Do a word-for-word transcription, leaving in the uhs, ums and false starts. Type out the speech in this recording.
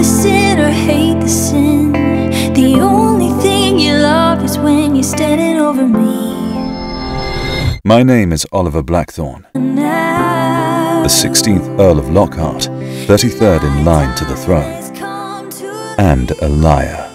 the sin or hate the sin. The only thing you love is when you're standing over me. My name is Oliver Blackthorne, the sixteenth Earl of Lockhart, thirty-third in line to the throne, and a liar.